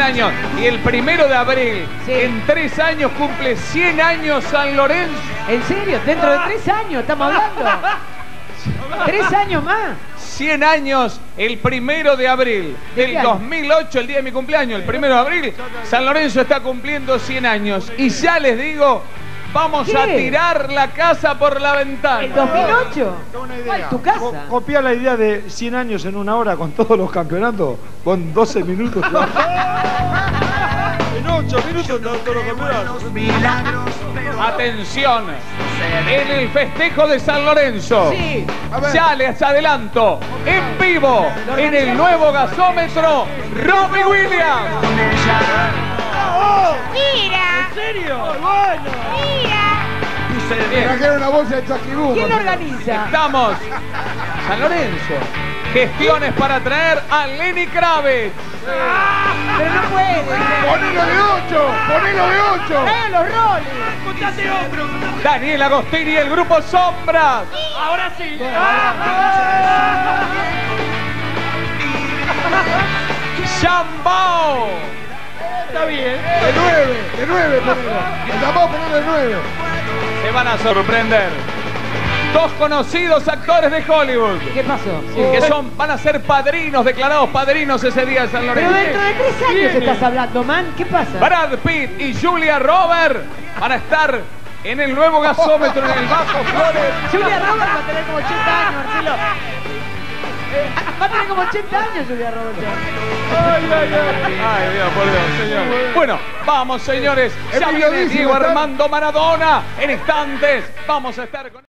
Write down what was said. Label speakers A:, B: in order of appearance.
A: años. Y el 1 de abril,
B: Sí.
A: en 3 años, cumple 100 años San Lorenzo.
B: ¿En serio? Dentro de 3 años estamos hablando. 3 años más.
A: 100 años el 1 de abril del 2008, el día de mi cumpleaños, el 1 de abril, San Lorenzo está cumpliendo 100 años. Y ya les digo, vamos a tirar la casa por la ventana.
B: ¿El 2008?
C: Tengo una idea.
B: ¿Cuál, tu casa?
C: Copiar la idea de 100 años en una hora con todos los campeonatos, con 12 minutos. En 8 minutos todos los campeonatos.
A: Atención, en el festejo de San Lorenzo.
B: Sí.
A: Ya les adelanto, en vivo, en el nuevo gasómetro, Robbie Williams.
D: ¡Mira!
C: ¿En serio?
D: ¡Mira!
A: Bien.
E: Trajeron una bolsa de Chasquibú.
B: ¿Quién lo organiza?
A: Estamos, San Lorenzo. Gestiones para traer a Lenny Kravitz.
B: Pero no puede.
E: ¡Ponelo de 8! ¡Ponelo de 8!
B: Los roles.
A: Daniel Agostini y el grupo Sombras.
B: Ahora sí.
A: Shambao.
B: Está bien.
E: De 9 ponelo. Llamó ponelo de 9.
A: Se van a sorprender. Dos conocidos actores de Hollywood.
B: ¿Qué pasó?
A: Que van a ser padrinos, declarados padrinos ese día de San
B: Pero
A: Lorenzo.
B: dentro de 3 años estás hablando, man. ¿Qué pasa?
A: Brad Pitt y Julia Roberts van a estar en el nuevo gasómetro en el Bajo Flores.
B: Julia Roberts va a tener como 80 años, Marcelo. Va a tener como 80 años Julia Roberts.
A: Ay, Dios, por Dios, señor. Bueno, vamos, señores. Ya viene Diego Armando Maradona. En instantes vamos a estar con...